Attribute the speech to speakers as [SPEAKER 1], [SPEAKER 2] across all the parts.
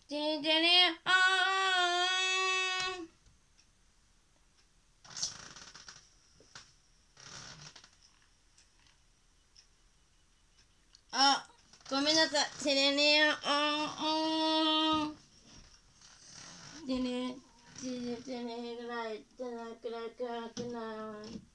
[SPEAKER 1] ててれああ、ごめんなさい。てれれあてれてれてれぐらいてらくらくらくな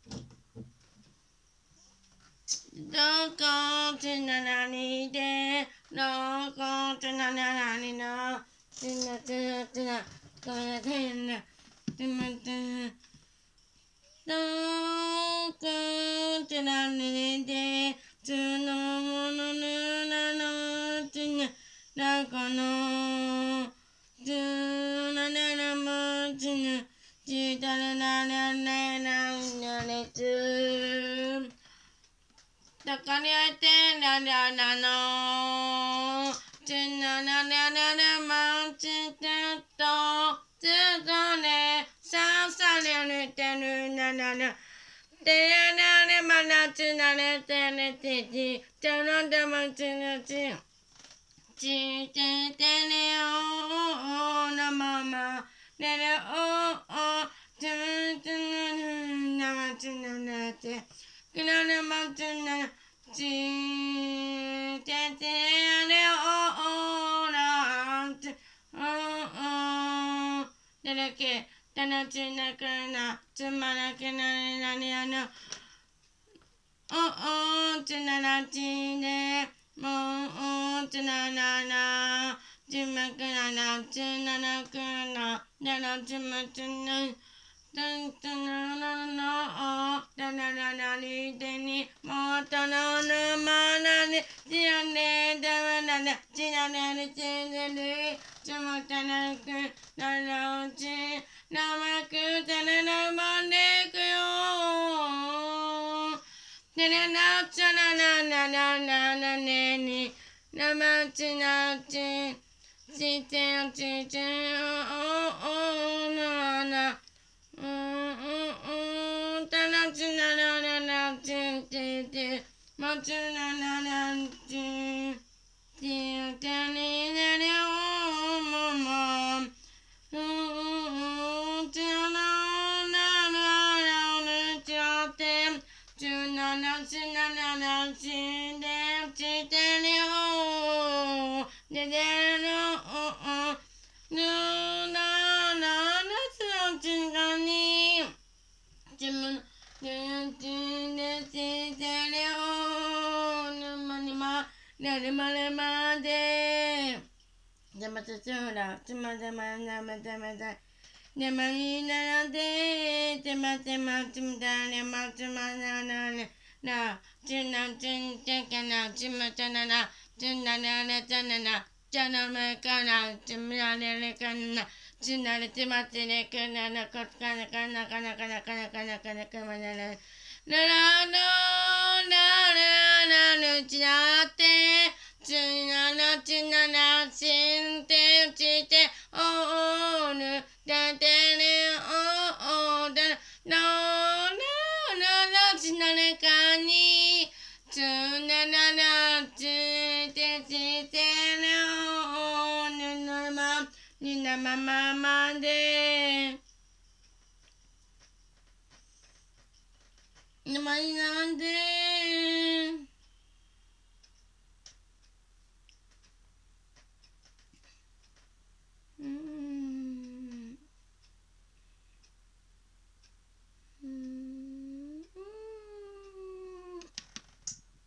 [SPEAKER 1] どこつななにでどこつななにのつなつなつなごめんなさいなつまつどこつなにでつのものぬなのつなどこのつなななもつなつたらなななななれつどこにあってんだだなのつなななななもつたとつとねさされるてるなななてやなれまなつなれてれてちちょろだまつなちちててれおなままれれおつつななまつななてくられまつなちててれおなつだらけたなちなくなつまらけなれなにあのつならちでもつなななつまくななつななくなだらつまつなつなななだらららりてにもとのぬまなにちやねだわららちなれりちでりつもたなくならうちなまくたららばんでくよてれなつななななななねになまちなちちてちちおななたなちななななちちちまつなななちちてにねれおももつななななちあてつななつなななちでちてりおででろぬなななつのちがにちむでちでちてりおぬまにまれれまれまででまつつらつまでまなまでまででまにならでてまてまつむだれまつまななれなつなつんてけなつまたななつななれたななちゃなめかなつむられれかなつなれつまつれくななこかなかなかなかなかなかなかなかまならららのらららるちだってつななつななしんてうちておおぬだてれおおだなななつなれかにつなななつてちてれおぬぬまになまままでなまになんで